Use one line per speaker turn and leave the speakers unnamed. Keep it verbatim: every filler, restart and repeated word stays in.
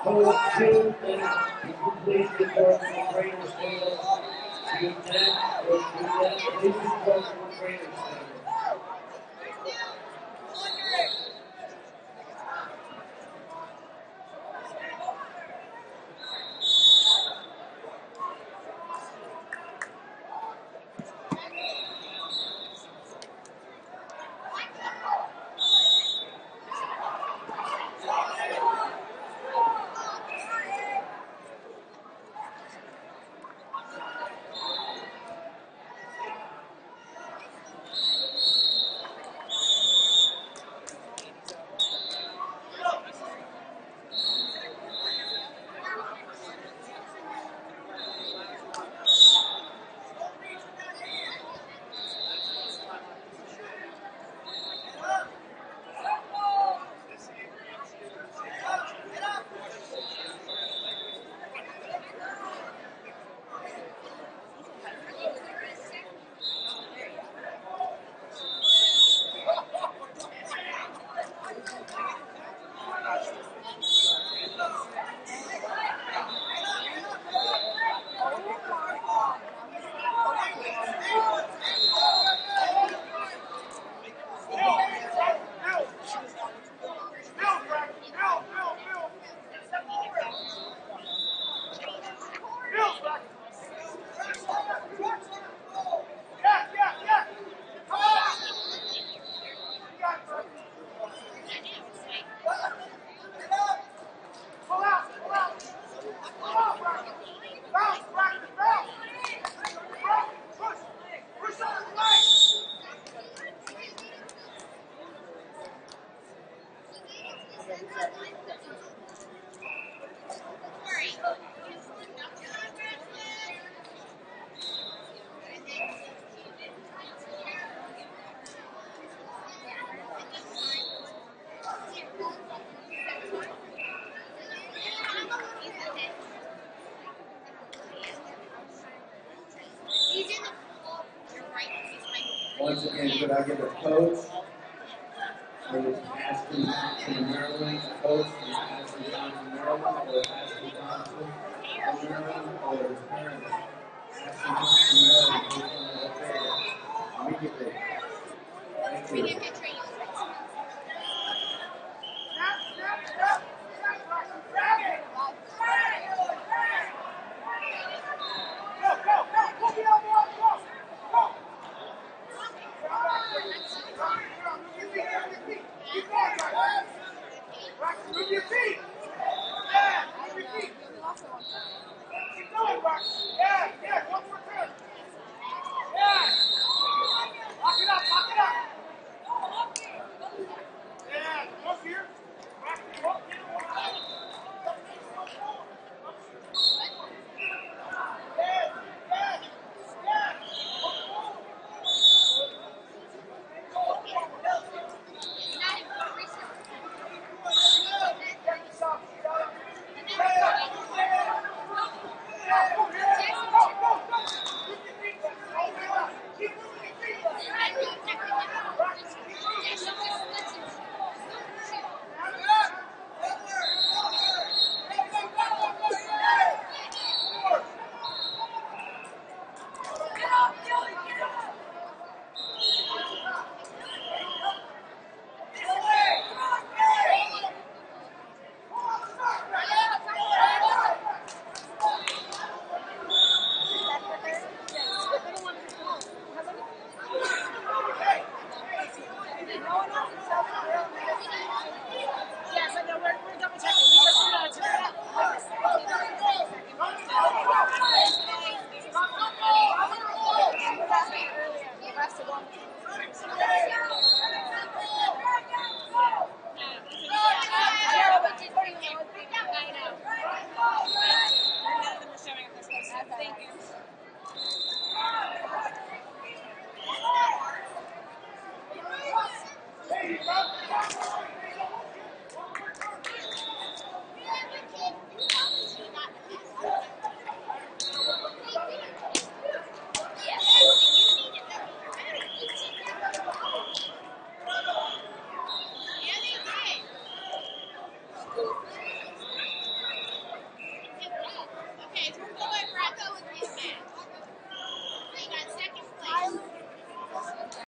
Code two minutes to complete the course for trainers field. Do not, or do not please report for trainers field. Once again, could I get a coach for Aston Thompson, Maryland, coach from Aston Thompson, Maryland, or Aston Thompson, Maryland, or his parents? Aston Thompson, Maryland, please come to the table immediately. Thank you.
Move your feet! Yeah! Move your feet! Keep going, Brock! Yeah! Yeah! One more turn! Yeah! Lock it up! Lock it up! Yeah! Up here! Back here! Up here! Yeah! Yeah! Yeah!
Thank you.
Hey,